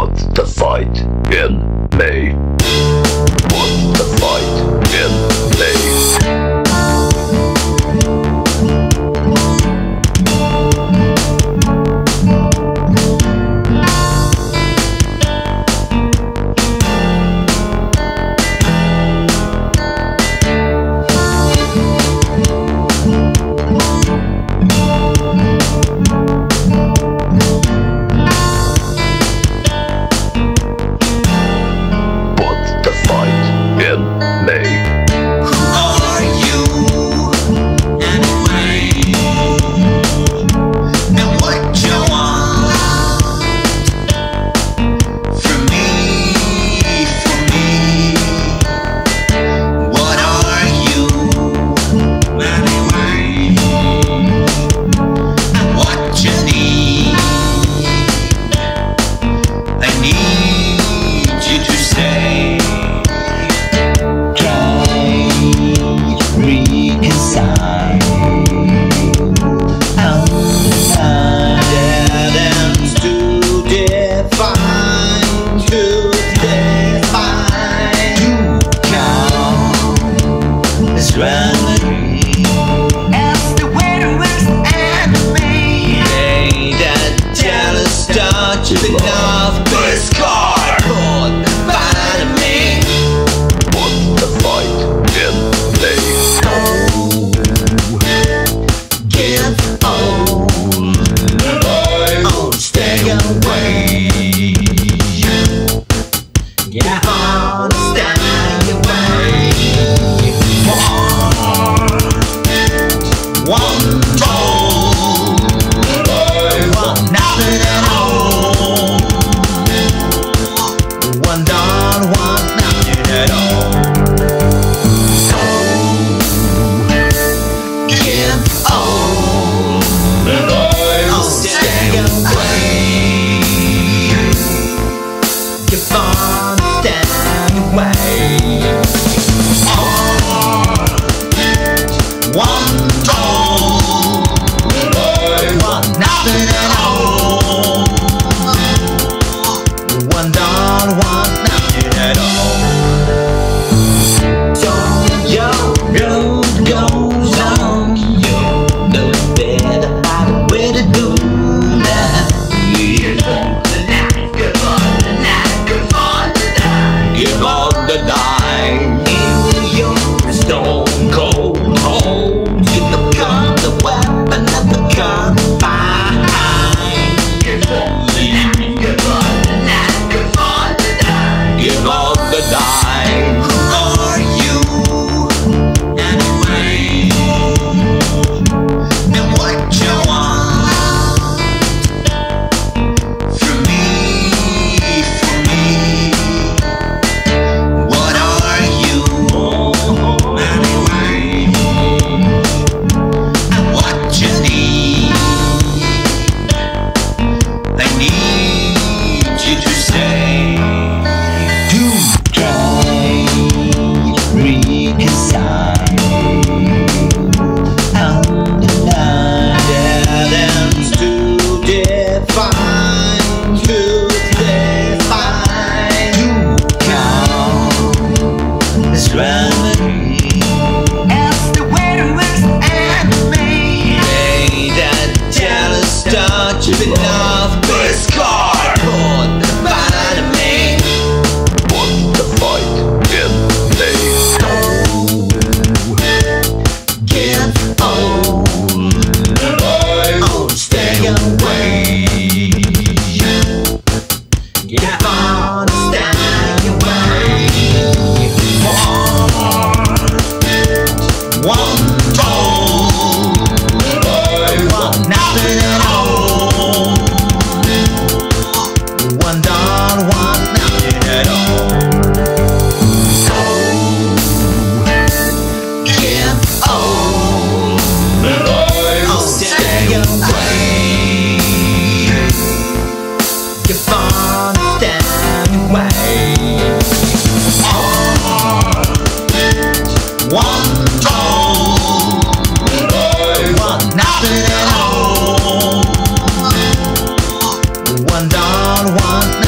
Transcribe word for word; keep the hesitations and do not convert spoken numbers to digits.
What's the fight in me? What's the fight in me? Enough this card put behind me. What's the fight in me? Oh, give on, oh, stay away. Give on, stay away. One, one told, one nothing at all. One done, one nothing at all. So give all, oh, stay away. Give on, stay away. Oh, one told, one nothing at all. One done, one nothing at all. So your road goes on. You know better how to way to do that. Good for the night, good for the night, good for the night. Give all the night in your stone cold hold. You become the weapon of the confined. Good for the night, good for the night, good for the night. Give all the night. Who are you anyway? And what you want from me, from me? What are you anyway? And what you need? I need you to say. To try reconcile on the line that ends to define, to define. You count this remedy as the widow's enemy. May that jealous touch enough this card put behind me. What's the fight in me? Give all, oh, stay away. Give on, stay away. One, one told, one nothing at all. One done, one nothing at all. So give all, oh, stay away. Give on, stay away. Oh, one told, one nothing at all. One done, one